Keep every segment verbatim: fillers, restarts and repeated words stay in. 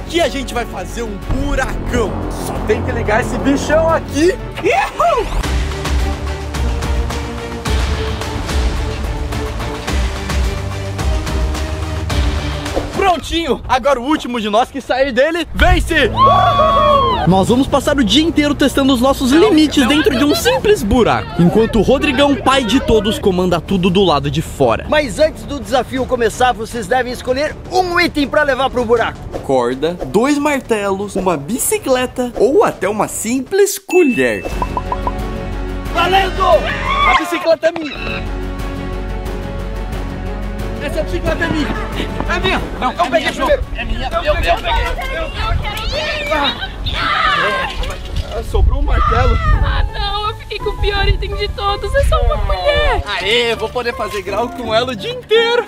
aqui a gente vai fazer um buracão. Só tem que ligar esse bichão aqui. Uhul! Prontinho, agora o último de nós que sair dele, vence! Uhul! Nós vamos passar o dia inteiro testando os nossos limites dentro de um simples buraco, enquanto o Rodrigão, pai de todos, comanda tudo do lado de fora. Mas antes do desafio começar, vocês devem escolher um item pra levar pro buraco. Corda, dois martelos, uma bicicleta ou até uma simples colher. Valendo! A bicicleta é minha! Essa bicicleta é minha! É minha! Não, eu peguei primeiro! É minha! Eu, eu, eu peguei! Eu, eu, ah, sobrou um martelo! Ah não, eu fiquei com o pior item de todos, é só uma colher! Aê, vou poder fazer grau com ela o dia inteiro!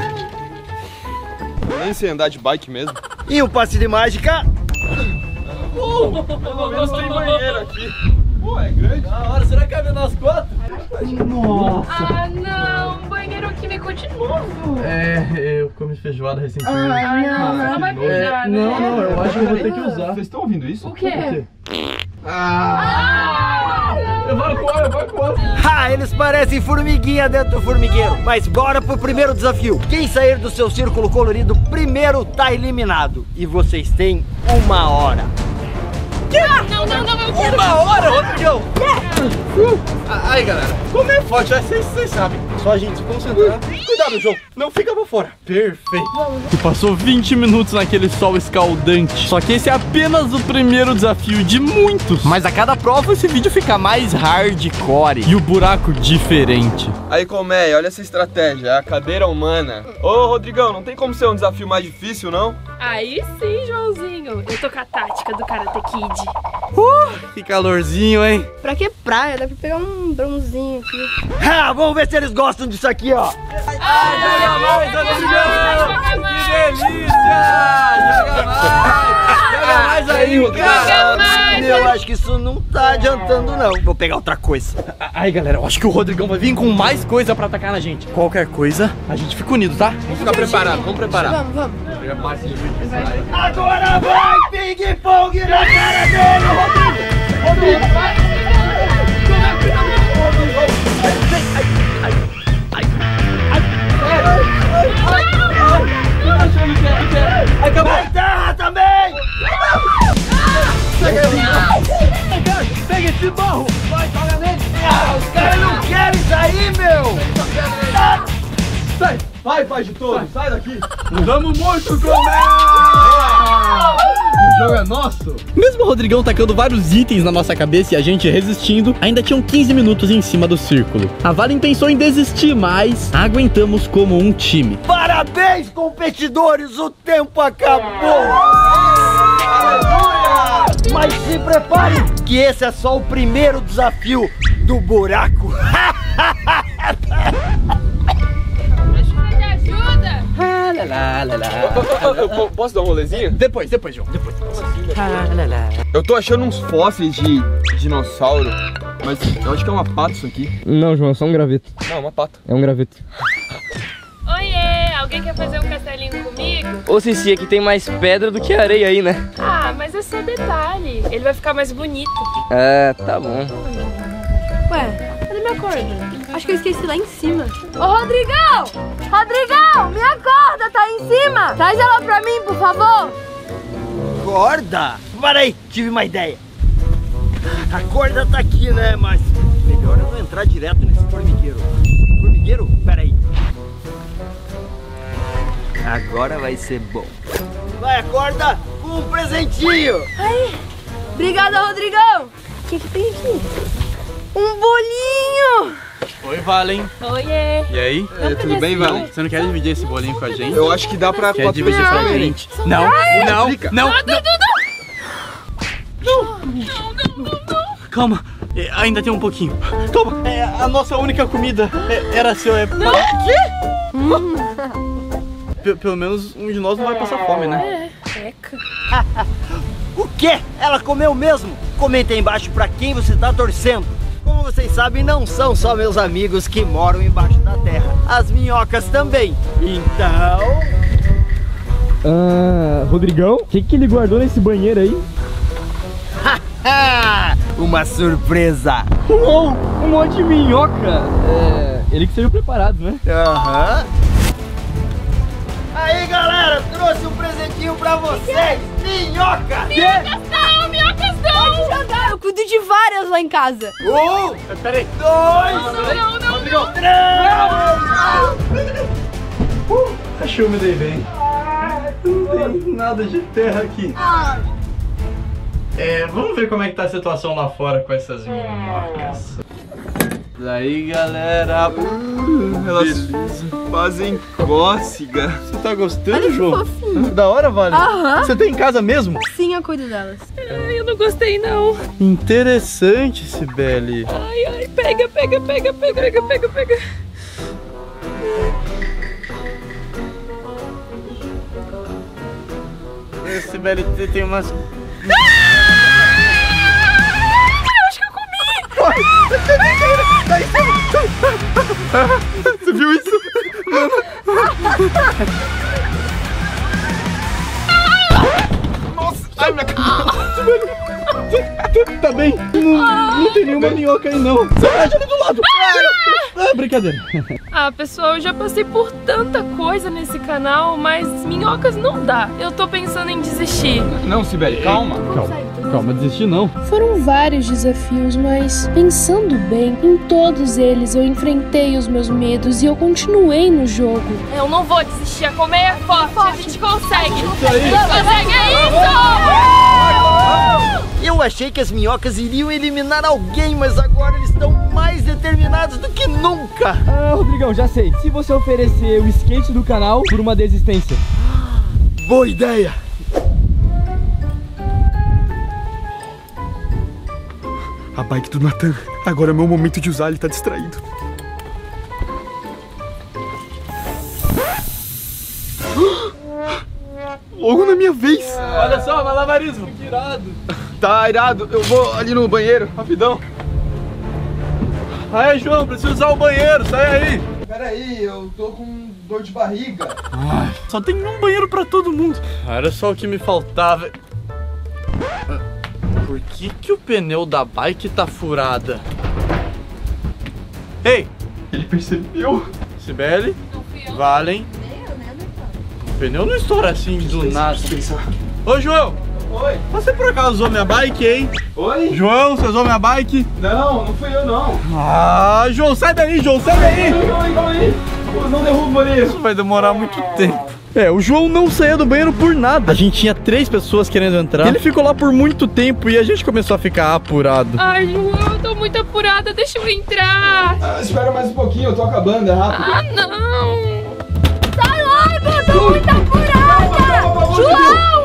Eu nem sei andar de bike mesmo. E o passe de mágica? Uh, pelo menos tem banheiro aqui. Pô, é grande. Da hora, será que cabe nas quatro? Nossa! Ah não, banheiro químico de novo! É, eu comi feijoada recentemente. Ah não, não vai puxar, né? Não, não, eu acho que eu vou ter que usar. Vocês estão ouvindo isso? O quê? Ah! Evacuar, evacuar. Ah, eles parecem formiguinha dentro do formigueiro. Mas bora pro primeiro desafio. Quem sair do seu círculo colorido primeiro tá eliminado. E vocês têm uma hora. Não, não, não, eu quero! Uma hora, Rodrigão! Aí, galera, como é forte, vocês, vocês sabem. Só a gente se concentrar. Cuidado, João, não fica pra fora. Perfeito. E passou vinte minutos naquele sol escaldante. Só que esse é apenas o primeiro desafio de muitos. Mas a cada prova esse vídeo fica mais hardcore. E o buraco diferente. Aí, Colmeia, olha essa estratégia, a cadeira humana. Ô, Rodrigão, não tem como ser um desafio mais difícil, não? Aí sim, Joãozinho. Eu tô com a tática do Karate Kid. Uh, que calorzinho, hein? Pra que praia? Dá pra pegar um bronzinho aqui. Ah, vamos ver se eles gostam disso aqui, ó. Ai, joga mais, Rodrigão! Que delícia! Joga mais! Joga mais aí, Rodrigão! Eu acho que isso não tá adiantando, não. Vou pegar outra coisa. Aí, galera, eu acho que o Rodrigão vai vir com mais coisa pra atacar na gente. Qualquer coisa, a gente fica unido, tá? Vamos ficar preparado, vamos preparar. Vamos, vamos. Agora vai ping-pong na cara dele, Rodrigo! Rodrigo, vai! Vai terra também! Pega esse barro! Vai, joga nele! Ah, os caras não querem sair, meu! Sai! Vai, pai de todos, sai daqui! Mudamos muito, Colmeia! O jogo é nosso! Mesmo o Rodrigão tacando vários itens na nossa cabeça e a gente resistindo, ainda tinham quinze minutos em cima do círculo. A Valen pensou em desistir, mas aguentamos como um time. Parabéns, competidores! O tempo acabou! Mas se preparem, que esse é só o primeiro desafio do buraco. Eu, eu, eu posso dar um rolezinho? Depois, depois, João, depois. Eu tô achando uns fósseis de dinossauro, mas eu acho que é uma pata isso aqui. Não, João, é só um graveto. Não, uma pata. É um graveto. Oiê, alguém quer fazer um castelinho comigo? Ô, Cici, aqui tem mais pedra do que areia aí, né? Ah, mas é só detalhe. Ele vai ficar mais bonito. É, tá bom. Ué, cadê minha corda? Acho que eu esqueci lá em cima. Ô, Rodrigão! Rodrigão, minha corda tá aí em cima! Traz ela pra mim, por favor! Corda? Para aí, tive uma ideia. A corda tá aqui, né? Mas melhor eu não entrar direto nesse formigueiro. Formigueiro? Pera aí. Agora vai ser bom. Vai a corda com um presentinho. Aí, obrigada, Rodrigão! O que que tem aqui? Um bolinho! Oi, Valen. Oiê. E aí? É, tudo bem, Valen? Você não quer dividir esse bolinho com a gente? Eu acho que dá pra... Quer dividir pra gente? Não, não, não, não. Calma, é, ainda tem um pouquinho. Toma, é, a nossa única comida é, era seu. É... Não. Quê? Pelo menos um de nós não vai passar fome, né? É, eca. O quê? Ela comeu mesmo? Comenta aí embaixo pra quem você tá torcendo. Como vocês sabem, não são só meus amigos que moram embaixo da terra. As minhocas também. Então... Ah, Rodrigão, o que que ele guardou nesse banheiro aí? Uma surpresa. Uou, um monte de minhoca. É, ele que saiu preparado, né? Aham. Aí, galera, trouxe um presentinho pra vocês. Minhoca. Minhocas não, minhocas não! Pode jogar, eu cuido de várias lá em casa. Um, Peraí. dois, Não, não, não, não. três. Uh, acho que eu me dei bem. Não tem nada de terra aqui. É, vamos ver como é que tá a situação lá fora com essas minhocas. Daí, galera. Uh, elas fazem cócega. Você tá gostando, Olha que João? fofinho. Da hora, Vale? Aham. Você tem em casa mesmo? Sim, eu cuido delas. Ai, eu não gostei, não. Interessante, Sibeli. Ai, ai, pega, pega, pega, pega, pega, pega, pega. Sibeli, você tem umas... Você viu isso? Nossa, ai minha cara. Tá bem? Não, não tem nenhuma minhoca aí não. Você vai ali do lado. Ah, brincadeira. Ah, pessoal, eu já passei por tanta coisa nesse canal, mas minhocas não dá. Eu tô pensando em desistir. Não, Sibeli, calma. Calma, calma, desistir não. Foram vários desafios, mas pensando bem, em todos eles eu enfrentei os meus medos e eu continuei no jogo. Eu não vou desistir, a colmeia é forte, a gente consegue. Isso aí. Consegue, é isso! Eu achei que as minhocas iriam eliminar alguém, mas agora eles estão mais determinados do que nunca. Ah, Rodrigão, já sei. Se você oferecer o skate do canal por uma desistência. Boa ideia. A bike do Nathan. Agora é o meu momento de usar, ele tá distraído. Logo na minha vez. Olha só, malabarismo. Que irado. Tá irado, eu vou ali no banheiro, rapidão. Aí, João, preciso usar o banheiro, sai aí. Pera aí, eu tô com dor de barriga. Ai, só tem um banheiro pra todo mundo. Era só o que me faltava. Por que que o pneu da bike tá furada? Ei! Ele percebeu. Sibeli, Valen. O pneu não estoura assim do nada. Ô, João! Oi. Você por acaso usou minha bike, hein? Oi? João, você usou minha bike? Não, não fui eu não. Ah, João, sai daí, João, sai daí! Calma aí, calma aí. Não derruba o banheiro. Isso vai demorar muito tempo. É, o João não saía do banheiro por nada. A gente tinha três pessoas querendo entrar. Ele ficou lá por muito tempo e a gente começou a ficar apurado. Ai, João, eu tô muito apurada, deixa eu entrar. Ah, espera mais um pouquinho, eu tô acabando, é rápido. Ah, não. Sai logo, eu tô muito apurada! João!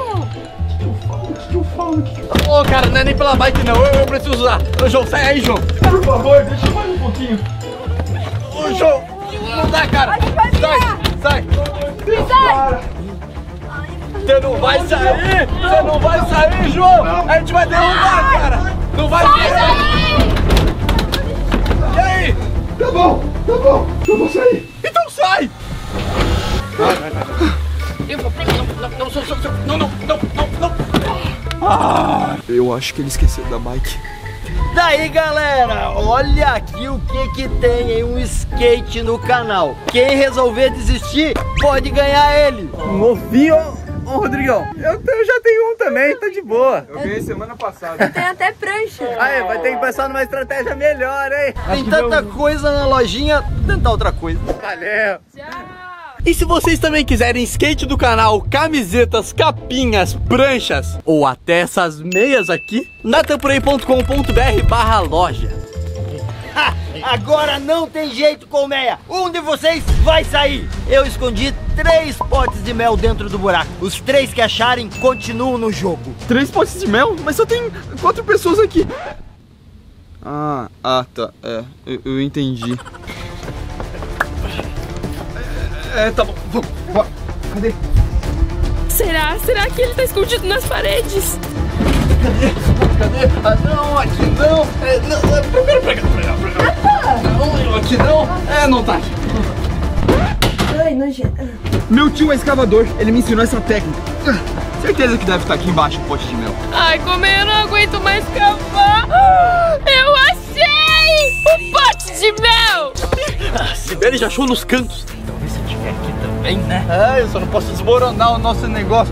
Ô, cara, não é nem pela bike não, eu, eu preciso usar. Ô, João, sai aí, João. Por favor, deixa mais um pouquinho. Ô, João, não dá, cara. Sai, sai. Sai! Você não vai sair, você não vai sair, João. A gente vai derrubar, cara. Não vai sair. E aí? Tá bom, tá bom, eu vou sair. Então sai. Vai, vai, vai. Eu vou, não, não, não, não, não, não, não, não. Ah. Eu acho que ele esqueceu da bike. Daí, galera, olha aqui o que que tem em um skate no canal. Quem resolver desistir pode ganhar ele. Um ovinho, ô Rodrigão. Eu, eu já tenho um também, tá de boa. Eu ganhei semana passada. Tem até prancha. Aí, vai ter que pensar numa estratégia melhor, hein? Tem tanta coisa na lojinha, vou tentar outra coisa. Valeu. E se vocês também quiserem skate do canal, camisetas, capinhas, pranchas ou até essas meias aqui, natanporei ponto com ponto br barra loja. Ha, agora não tem jeito, colmeia. Um de vocês vai sair. Eu escondi três potes de mel dentro do buraco. Os três que acharem continuam no jogo. Três potes de mel? Mas só tem quatro pessoas aqui. Ah, ah tá, é, eu, eu entendi. É, tá bom, vamos, vamos. Cadê? Será? Será que ele tá escondido nas paredes? Cadê? Cadê? Ah, não, aqui não. É, não, é, primeiro pega, pega, pega. Não, aqui não. É, não tá. Ai, nojento. Meu tio é escavador, ele me ensinou essa técnica. Certeza que deve estar aqui embaixo o pote de mel. Ai, como eu não aguento mais cavar. Eu achei o pote de mel. A Sibeli já achou nos cantos. Talvez se eu estiver aqui também, né? Ah, eu só não posso desmoronar o nosso negócio.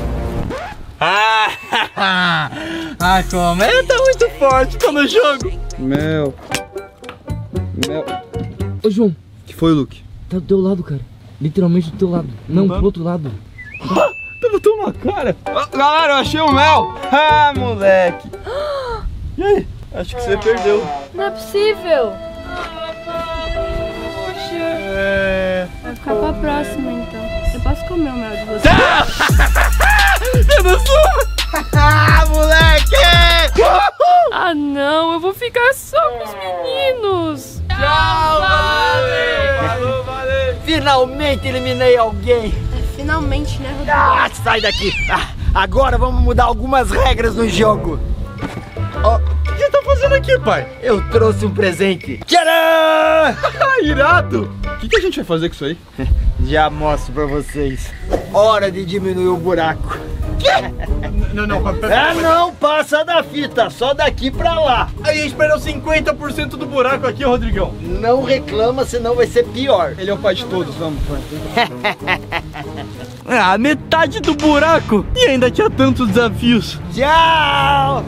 Ah, a colmeia tá muito forte, tá no jogo. Mel. Mel. Ô, João, Que foi, Luke? tá do teu lado, cara. Literalmente do teu lado. Não, pro outro lado. Tava tão na cara. Ah, galera, eu achei o mel. Ah, moleque. E aí? Acho que você perdeu. Não é possível. Poxa. É... Vai ficar pra próxima, então. Eu posso comer o mel de você. Eu não sou! Ah, moleque! Ah, não, eu vou ficar só com os meninos. Tchau, valeu! Valeu! Finalmente eliminei alguém. É, finalmente, né, Rodrigo? Ah, sai daqui. Ah, agora vamos mudar algumas regras no jogo. Ó, o que você tá fazendo aqui, pai? Eu trouxe um presente. Tcharam! Irado! O que, que a gente vai fazer com isso aí? Já mostro pra vocês. Hora de diminuir o buraco. Não, não, Ah, não, passa da fita, só daqui pra lá. A gente perdeu cinquenta por cento do buraco aqui, Rodrigão. Não reclama, senão vai ser pior. Ele é o pai de todos, vamos. Ah, metade do buraco! E ainda tinha tantos desafios. Tchau!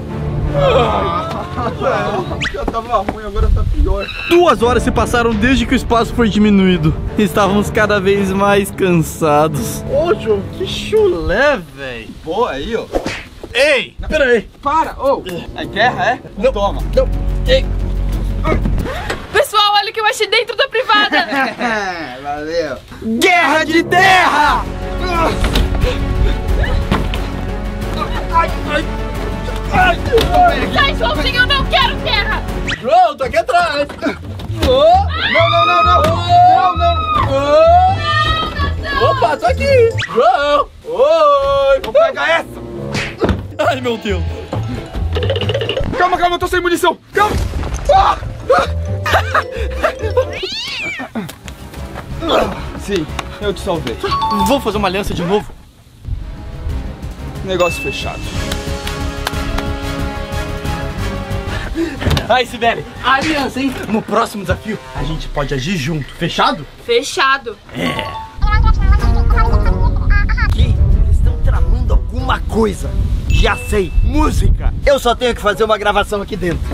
Já tava ruim, agora tá pior. Duas horas se passaram desde que o espaço foi diminuído. Estávamos cada vez mais cansados. Ô, João, que chulé, velho. Pô, aí, ó. Ei, pera aí. Para, ô. É guerra, é? Não, Toma. Não, ei. Pessoal, olha o que eu achei dentro da privada. Valeu. Guerra de terra! Sai, Joãozinho, eu não quero terra. João, tô aqui atrás. Não, não, não, não. Não, não. Opa, tô aqui. João. Oi. Vou pegar essa. Ai, meu Deus. Calma, calma, eu tô sem munição. Calma. Ah! Sim, eu te salvei. Vamos fazer uma aliança de novo? Negócio fechado. Ai, Sibeli, aliança, hein? No próximo desafio, a gente pode agir junto. Fechado? Fechado. Aqui, eles estão tramando alguma coisa. Já sei, música. Eu só tenho que fazer uma gravação aqui dentro.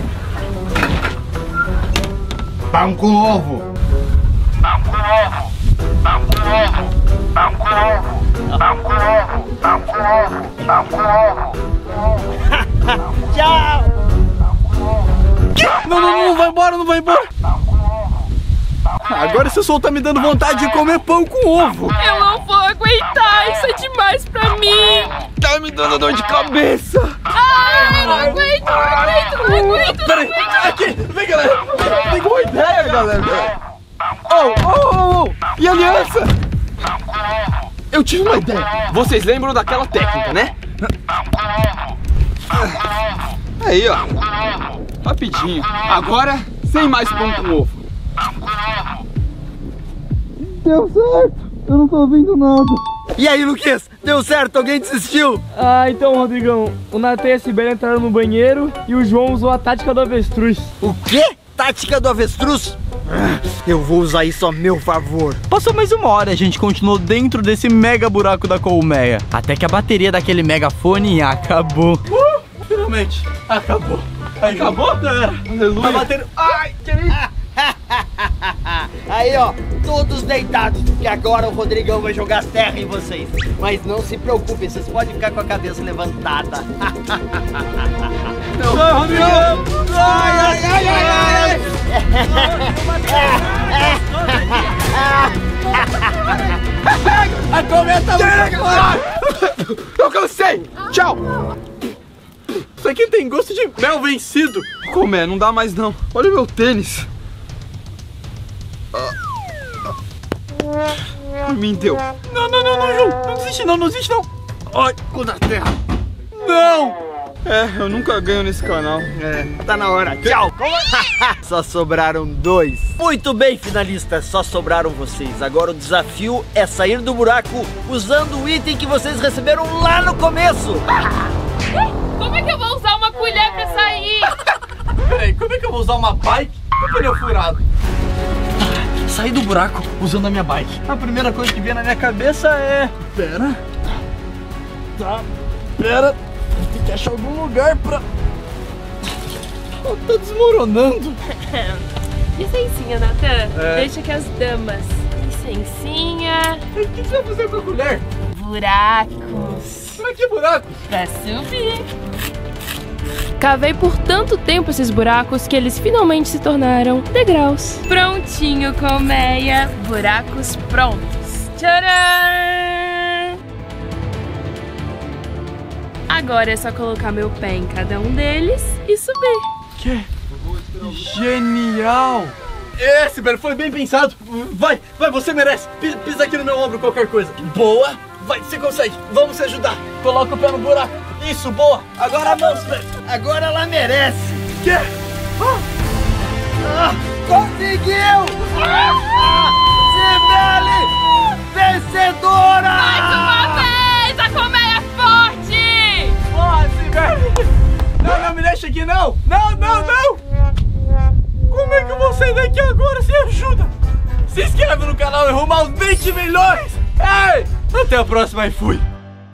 Pão com ovo. Pão com ovo. Pão com ovo. Pão com ovo. Pão com ovo. Pão com ovo. Pão com ovo. Tchau! Não, não, não vai embora, não vai embora. Agora esse sol tá me dando vontade de comer pão com ovo. Eu não vou aguentar, isso é demais pra mim. Tá me dando dor de cabeça. Ai, eu não aguento, não aguento, não aguento. Peraí, aqui, vem, galera. Tem boa ideia, galera. Oh, oh, oh, oh. E a aliança? Eu tive uma ideia. Vocês lembram daquela técnica, né? Aí, ó. Rapidinho. Agora, sem mais pão com ovo. Deu certo. Eu não tô ouvindo nada. E aí, Luquinhas? Deu certo? Alguém desistiu? Ah, então, Rodrigão, o Natan e a Sibeli entraram no banheiro e o João usou a tática do avestruz. O quê? Tática do avestruz? Eu vou usar isso a meu favor. Passou mais uma hora e a gente continuou dentro desse mega buraco da colmeia. Até que a bateria daquele megafone acabou. Uh, finalmente, acabou. Acabou, galera? Aleluia. Tá batendo... Ai, que isso? Aí, ó, todos deitados, porque agora o Rodrigão vai jogar terra em vocês. Mas não se preocupem, vocês podem ficar com a cabeça levantada. Não, vai, Rodrigão! Ai, ai, ai, ai, ai! A cometa muito... Eu cansei! Tchau! Isso aqui tem gosto de mel vencido. Como é? Não dá mais não. Olha o meu tênis. Por mim deu. Não, não, não, não, João. Não desiste não, não desiste não. Ai, cu da terra. Não! É, eu nunca ganho nesse canal. É, tá na hora. Tchau. Só sobraram dois. Muito bem, finalistas, só sobraram vocês. Agora o desafio é sair do buraco usando o item que vocês receberam lá no começo. Como é que eu vou usar uma colher pra sair? Peraí, como é que eu vou usar uma bike com pneu furado? Sair do buraco usando a minha bike. A primeira coisa que vem na minha cabeça é... Pera... Tá... Pera... Tem que achar algum lugar pra... Oh, tá desmoronando. Licencinha, Natan. É. Deixa que as damas. Licencinha. O que você vai fazer com a colher? Buracos. Pra que buraco? Pra subir. Cavei por tanto tempo esses buracos que eles finalmente se tornaram degraus. Prontinho, colmeia. Buracos prontos. Tcharam! Agora é só colocar meu pé em cada um deles e subir. Que genial! Esse, velho, foi bem pensado. Vai, vai, você merece. Pisa, pisa aqui no meu ombro, qualquer coisa. Boa. Vai, você consegue. Vamos se ajudar. Coloca o pé no buraco. Isso, boa. Agora a mão, velho. Agora ela merece. Que? Ah. Ah, conseguiu! Ah, Cibele, vencedora! Mais uma vez! A colmeia é forte! Porra, Cibele! Não, não me deixa aqui, não! Não, não, não! Como é que eu vou sair daqui agora sem ajuda? Se inscreve no canal e rumo aos vinte milhões! Ei! Até a próxima e fui!